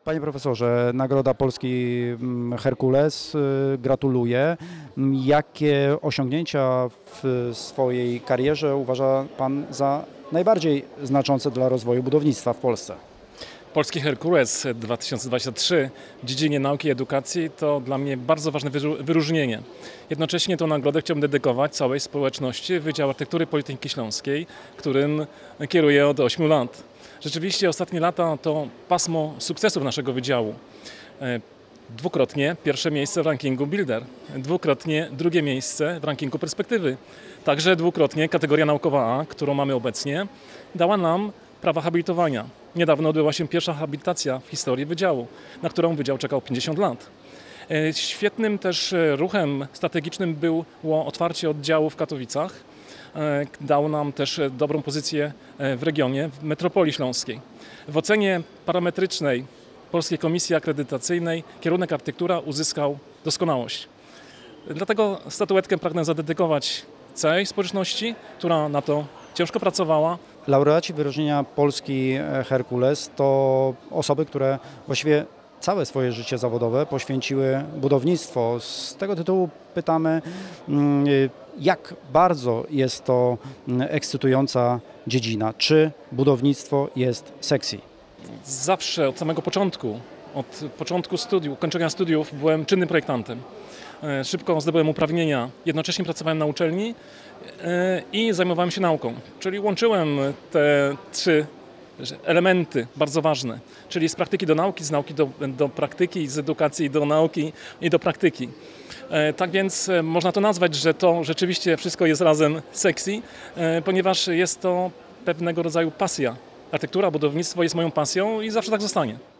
Panie profesorze, Nagroda Polski Herkules, gratuluję. Jakie osiągnięcia w swojej karierze uważa Pan za najbardziej znaczące dla rozwoju budownictwa w Polsce? Polski Herkules 2023 w dziedzinie nauki i edukacji to dla mnie bardzo ważne wyróżnienie. Jednocześnie tę nagrodę chciałbym dedykować całej społeczności Wydziału Architektury Politechniki Śląskiej, którym kieruję od 8 lat. Rzeczywiście ostatnie lata to pasmo sukcesów naszego wydziału. Dwukrotnie pierwsze miejsce w rankingu Builder, dwukrotnie drugie miejsce w rankingu Perspektywy. Także dwukrotnie kategoria naukowa A, którą mamy obecnie, dała nam prawa habilitowania. Niedawno odbyła się pierwsza habilitacja w historii wydziału, na którą wydział czekał 50 lat. Świetnym też ruchem strategicznym było otwarcie oddziału w Katowicach. Dał nam też dobrą pozycję w regionie, w metropolii śląskiej. W ocenie parametrycznej Polskiej Komisji Akredytacyjnej kierunek architektura uzyskał doskonałość. Dlatego statuetkę pragnę zadedykować całej społeczności, która na to ciężko pracowała. Laureaci wyróżnienia Polski Herkules to osoby, które właściwie całe swoje życie zawodowe poświęciły budownictwo. Z tego tytułu pytamy, jak bardzo jest to ekscytująca dziedzina? Czy budownictwo jest sexy? Zawsze, od samego początku, studiów, ukończenia studiów byłem czynnym projektantem. Szybko zdobyłem uprawnienia, jednocześnie pracowałem na uczelni i zajmowałem się nauką. Czyli łączyłem te trzy elementy bardzo ważne, czyli z praktyki do nauki, z nauki do praktyki, z edukacji do nauki i do praktyki. Tak więc można to nazwać, że to rzeczywiście wszystko jest razem sexy, ponieważ jest to pewnego rodzaju pasja. Architektura, budownictwo jest moją pasją i zawsze tak zostanie.